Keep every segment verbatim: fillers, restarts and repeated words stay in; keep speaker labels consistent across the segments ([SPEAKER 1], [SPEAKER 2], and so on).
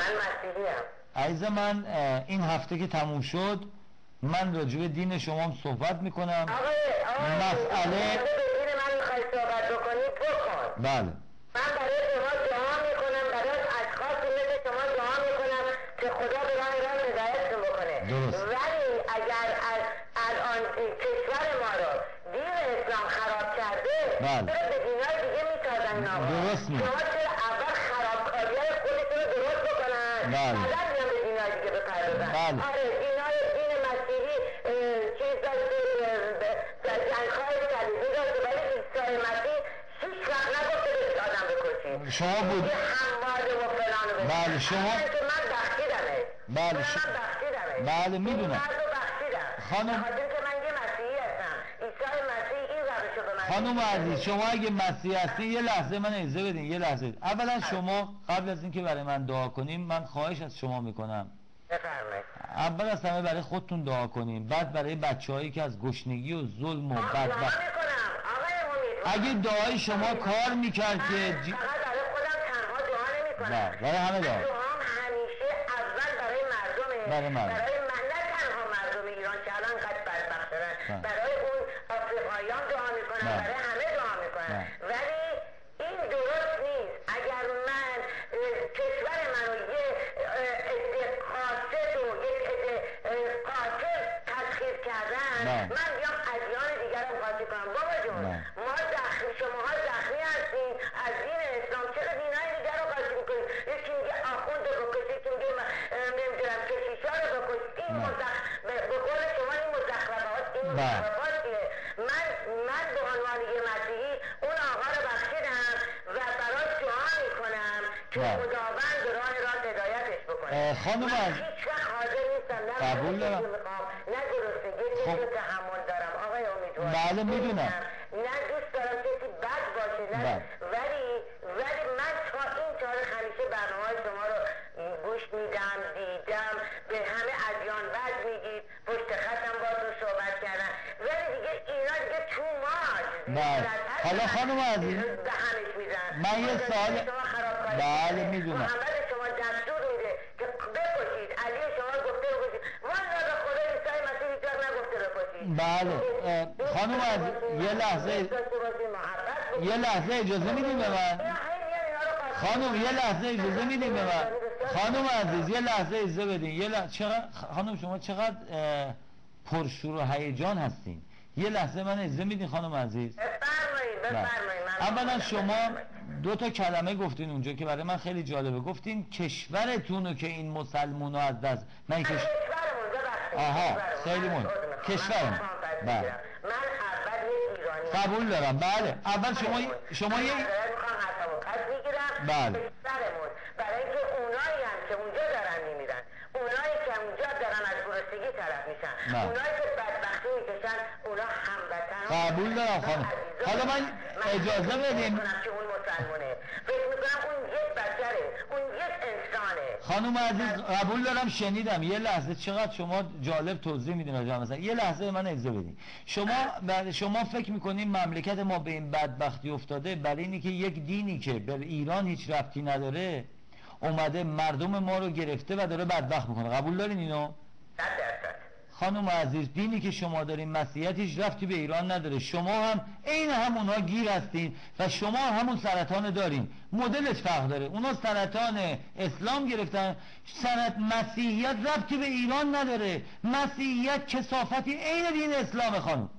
[SPEAKER 1] مسیحی هم.
[SPEAKER 2] عزیز من این هفته که تموم شد من راجع به دین شما هم صحبت میکنم.
[SPEAKER 1] آقای آقای
[SPEAKER 2] مسئله
[SPEAKER 1] به دین من میخوای صحبت بکنی بکن.
[SPEAKER 2] بله
[SPEAKER 1] من برای شما دعا میکنم، برای اشخاصی مثل شما دعا میکنم که خدا به راه راه هدایتتون بکنه.
[SPEAKER 2] درست.
[SPEAKER 1] ولی اگر از الان کشور ما رو دین اسلام خراب کرده،
[SPEAKER 2] بله.
[SPEAKER 1] چرا به دینای دیگه میتازن این آقا؟
[SPEAKER 2] درست میگی.
[SPEAKER 1] شما چرا اول خرابکاریای خودتون رو درست بکنن،
[SPEAKER 2] بله.
[SPEAKER 1] بعد میان به دینای دیگه بپردازن.
[SPEAKER 2] بله.
[SPEAKER 1] آره دینای دین مسیحی چیز داشته، جنگ‌های صلیبی داشته، ولی عیسی مسیح هیچ وقت نگفته برید آدم بکشید.
[SPEAKER 2] شما بود
[SPEAKER 1] یه همواره و فلان و بسید.
[SPEAKER 2] بله شما
[SPEAKER 1] که من بخشیدمه.
[SPEAKER 2] بله
[SPEAKER 1] ش...
[SPEAKER 2] ش...
[SPEAKER 1] من بخشیدمه.
[SPEAKER 2] بله میدونم.
[SPEAKER 1] این مرد رو بخشیدم.
[SPEAKER 2] خانم
[SPEAKER 1] خاطر که من یه مسیحی هستم. عیسی مسیح این روشو به من
[SPEAKER 2] خانم عزیز شما اگه مسیحی هستی یه لحظه من اجازه بدین. یه لحظه اولا شما قبل از اینکه برای من دعا کنیم من خواهش از شما میکنم
[SPEAKER 1] بفرمایید.
[SPEAKER 2] اول از همه برای خودتون دعا کنیم، بعد برای بچه‌هایی که از گشنگی و ظلم و بدبخت. اگه دعای شما کار میکرد که جی...
[SPEAKER 1] فقط برای خودم تنها دعا نمیکنم.
[SPEAKER 2] برای همه دعا.
[SPEAKER 1] دعام همیشه اول برای مردمه.
[SPEAKER 2] برای مردم.
[SPEAKER 1] برای من، نه تنها مردم ایران که الان قد بدبخت شدن. برای اون آفریقاییان دعا میکنم، برای همه دعا میکنم. ولی این درست نیست. اگر من کشور منو یه عده قاصد و یک عده قاتل تسخیر کردن، من بیام ادیان دیگر رو قاطی کنم. بابا جون ما زخمی، شماها زخمی هستین از دین اسلام، چرا دینای دیگر رو قاطی میکنید؟ یکی میگه آخوند رو بکش، یکی میگه نمیدونم کشیشا رو بکش. این مزخ... به قول شما این مزخرفات، این مزخرفاتیه. من من به عنوان یه مسیحی اون آقا رو بخشیدم و براش دعا میکنم که خداوند راه راه هدایتش بکنه.
[SPEAKER 2] خانم
[SPEAKER 1] من هیچ وقت حاضر نیستم نه
[SPEAKER 2] قبول دارم
[SPEAKER 1] نه گرسنگی که تحمل دارم آقای امیدوار.
[SPEAKER 2] بله میدونم.
[SPEAKER 1] نه دوست دارم کسی بد باشه، نه ولی ولی من تا این تاریخ همیشه برنامه‌های شما رو گوش میدم، دیدم، به همه ادیان وعظ میگید، پشت خطم باهاتون صحبت کردم، ولی دیگه اینا دیگه تو ماج.
[SPEAKER 2] بله حالا خانم عزیز
[SPEAKER 1] دهنش میزن.
[SPEAKER 2] من یه سوال بله میدونم.
[SPEAKER 1] محمد شما دستور میده که بکشید، علی شما گفته بکشید، والا به خدا عیسی مسیح هیچ وقت نگفته بکشید.
[SPEAKER 2] بله خانم عزیز یه لحظه یه لحظه اجازه میدیم به من. خانم یه لحظه اجازه میدیم به من. خانم عزیز یه لحظه اجازه بدین. یه لحظه چقدر خانم شما چقدر پرشور و هیجان هستین. یه لحظه من اجازه میدین خانم عزیز؟
[SPEAKER 1] بفرمایید بفرمایید.
[SPEAKER 2] اولا شما دو تا کلمه گفتین اونجا که برای من خیلی جالبه. گفتین کشورتونو که این مسلمونا از دست من کش... آها خیلی مهم کشورم. بله
[SPEAKER 1] من اول یه ایرانی
[SPEAKER 2] قبول دارم. بله اول شما شما یه بله
[SPEAKER 1] کشورمون برای اینکه اونایی هم که اونجا دارن میمیرن، اونایی که اونجا دارن از گرسنگی طرف میشن، اونایی که بدبختی میکشن، اونا هموطن.
[SPEAKER 2] قبول دارم خانم. حالا من اجازه بدیم
[SPEAKER 1] که اون مسلمونه، فکر میکنم اون یک بشره، اون یک انسانه.
[SPEAKER 2] خانم عزیز قبول دارم شنیدم. یه لحظه چقدر شما جالب توضیح میدین راجع مثلا یه لحظه من اجازه بدین. شما بعد شما فکر میکنین مملکت ما به این بدبختی افتاده برای اینی که یک دینی که به ایران هیچ ربطی نداره اومده مردم ما رو گرفته و داره بدبخت میکنه؟ قبول دارین اینو؟ خانم عزیز دینی که شما دارین مسیحیت هیچ ربطی به ایران نداره. شما هم عین همونها گیر هستین و شما همون سرطان دارین. مدلش فرق داره. اونا سرطان اسلام گرفتن، سرط مسیحیت ربطی به ایران نداره. مسیحیت کثافتی عین دین اسلام خانم.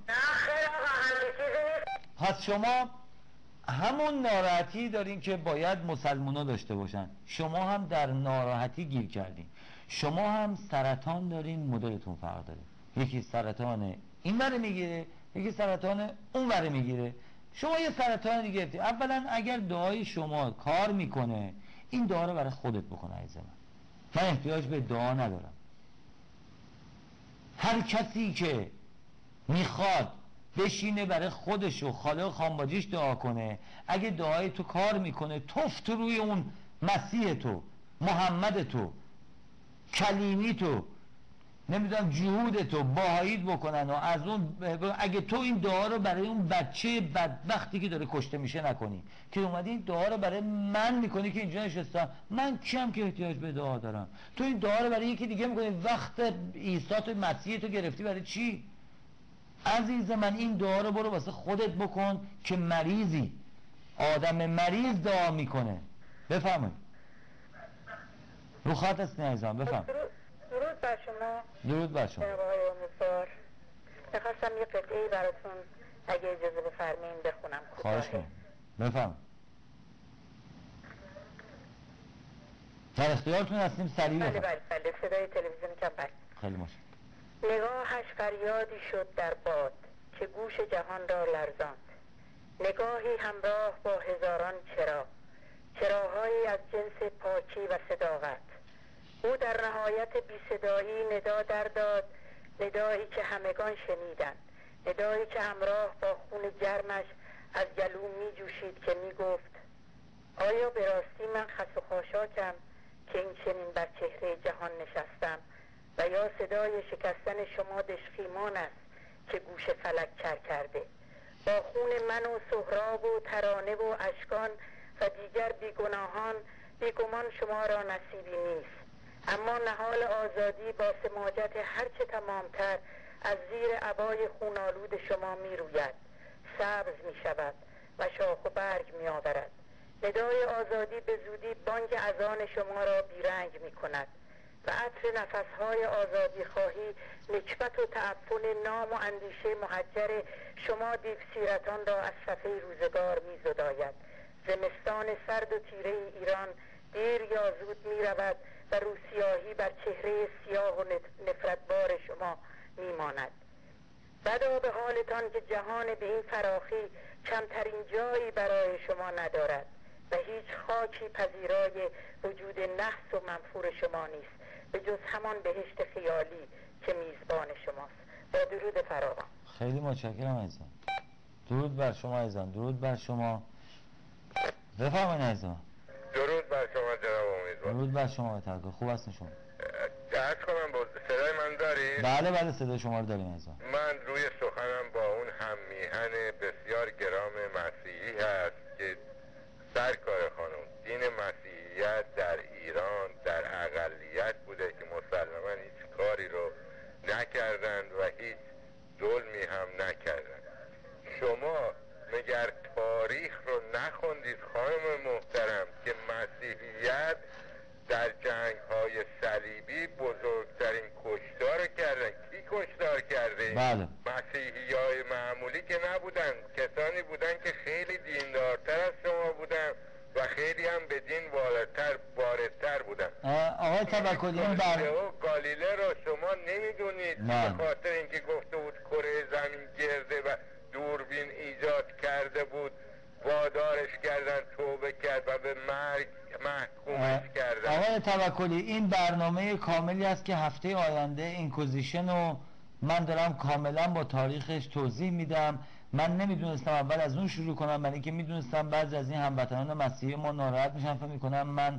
[SPEAKER 2] پس شما همون ناراحتی دارین که باید مسلمونا داشته باشن. شما هم در ناراحتی گیر کردین. شما هم سرطان دارین، مدلتون فرق داره. یکی سرطان این وره میگیره، یکی سرطان اون وره میگیره. شما یه سرطان دیگه گرفتی. اولا اگر دعای شما کار میکنه این دعا رو برای خودت بکنه عزیز من. من احتیاج به دعا ندارم. هر کسی که میخواد بشینه برای خودش و خالق خانباجیش دعا کنه، اگه دعای تو کار میکنه توفت روی اون مسیح تو، محمد تو، کلیمی تو، نمیدونم جهود تو باهایید بکنن و از اون اگه تو این دعا رو برای اون بچه بدبختی که داره کشته میشه نکنی، که اومدی این دعا رو برای من میکنی که اینجا نشستم، من کیم که احتیاج به دعا دارم؟ تو این دعا رو برای یکی دیگه میکنی. وقت عیسی تو مسیح تو گرفتی برای چی؟ عزیز من این دعا رو برو واسه خودت بکن که مریضی. آدم مریض دعا میکنه. بفهمید رو خط هستی عزیزم، بفهم.
[SPEAKER 3] درود بر شما.
[SPEAKER 2] درود بر شما.
[SPEAKER 3] جناب آقای امیدوار، میخواستم یه قطعه‌ای براتون اگه اجازه بفرمایید بخونم.
[SPEAKER 2] خواهش کنم. بفهم. در اختیارتون هستیم، سریع
[SPEAKER 3] بله
[SPEAKER 2] بفهم.
[SPEAKER 3] بله بله صدای تلویزیون کم بله.
[SPEAKER 2] خیلی ماشین.
[SPEAKER 3] نگاهش فریادی شد در باد که گوش جهان را لرزاند. نگاهی همراه با هزاران چرا، چراهایی از جنس پاکی و صداقت. او در نهایت بی صدایی ندا در داد، ندایی که همگان شنیدند، ندایی که همراه با خون گرمش از گلو می جوشید که می گفت آیا به راستی من خس و خاشاکم که این چنین بر چهره جهان نشستم، و یا صدای شکستن شما دشخیمان است که گوش فلک کر کرده. با خون من و سهراب و ترانه و اشکان و دیگر بیگناهان بیگمان شما را نصیبی نیست، اما نهال آزادی با سماجت هرچه تمامتر از زیر عبای خونالود شما می روید، سبز می شود و شاخ و برگ می آورد. ندای آزادی به زودی بانگ اذان شما را بیرنگ می کند و عطر نفسهای آزادی خواهی نکبت و تعفن نام و اندیشه محجر شما دیوسیرتان را از صفحه روزگار می زداید. زمستان سرد و تیره ایران دیر یا زود می رود و روسیاهی بر چهره سیاه و نفرتبار شما می ماند. بدا به حالتان که جهان به این فراخی کمترین جایی برای شما ندارد و هیچ خاکی پذیرای وجود نحس و منفور شما نیست به جز همان بهشت خیالی که میزبان شماست. با درود فراوان.
[SPEAKER 2] خیلی متشکرم عزیزم. درود بر شما عزیزم. درود بر شما. بفرمایید عزیزم.
[SPEAKER 4] درود بر شما جناب امیدوار.
[SPEAKER 2] درود بر شما بترکه. خوب هستین شما؟
[SPEAKER 4] عرض کنم با صدای من دارید؟
[SPEAKER 2] بله بله صدای شما رو داریم عزیزم.
[SPEAKER 4] من روی سخنم با اون هم میهن بسیار گرام مسیحی هست که سرکار خانم دین مسیحیت در ایران در اقلیت بوده که مسلما هیچ کاری رو نکردند و هیچ ظلمی هم نکردند. شما مگر تاریخ رو نخوندید خانم محترم که مسیحیت در جنگ های صلیبی بزرگترین کشتار کردن؟ کی کشتار کرده؟
[SPEAKER 2] بله.
[SPEAKER 4] مسیحی های معمولی که نبودن، کسانی بودن که خیلی دیندارتر از شما بودن و خیلی هم به دین بالاتر واردتر بودن.
[SPEAKER 2] آقای توکلی این بر
[SPEAKER 4] گالیله رو شما نمیدونید به خاطر اینکه گفته بود کره زمین گرده و دوربین ایجاد کرده بود وادارش کردن، توبه کرد و به مرگ محکومش کردن.
[SPEAKER 2] آقای توکلی این برنامه کاملی است که هفته آینده اینکوزیشن رو من دارم کاملا با تاریخش توضیح میدم. من نمیدونستم اول از اون شروع کنم، برای اینکه میدونستم بعضی از این هموطنان مسیحی ما ناراحت میشن، فکر میکنم من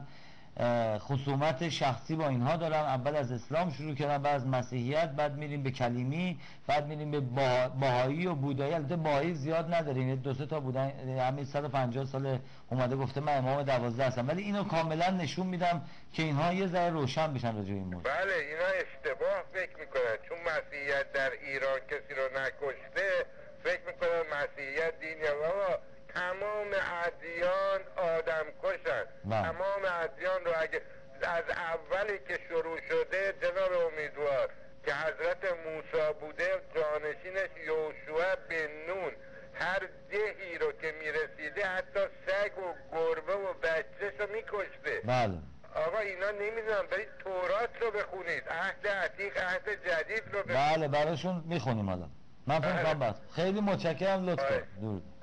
[SPEAKER 2] خصومت شخصی با اینها دارم. اول از اسلام شروع کردم، بعد از مسیحیت، بعد میریم به کلیمی، بعد میریم به با... باهایی و بودایی. البته باهایی زیاد نداریم، دو سه تا بودن، همین صد و پنجاه سال اومده گفته من امام دوازده هستم، ولی اینو کاملا نشون میدم که اینها یه ذره روشن بشن راجع به این موضوع.
[SPEAKER 4] بله اینا اشتباه فکر میکنن چون مسیحیت در ایران کسی رو نکشته فکر میکنن مسیحیت دینیه. بابا تمام ادیان آدم کشن. تمام ادیان رو اگه از اولی که شروع شده جناب امیدوار که حضرت موسی بوده جانشینش یوشوع بن نون هر دهی رو که میرسیده حتی سگ و گربه و بچهش رو میکشته.
[SPEAKER 2] بله
[SPEAKER 4] آقا اینا نمیدونم، برید تورات رو بخونید، عهد عتیق عهد جدید رو بخونید.
[SPEAKER 2] بله براشون میخونیم حالا. من فکر کنم بس. خیلی متشکرم لطفا. درود.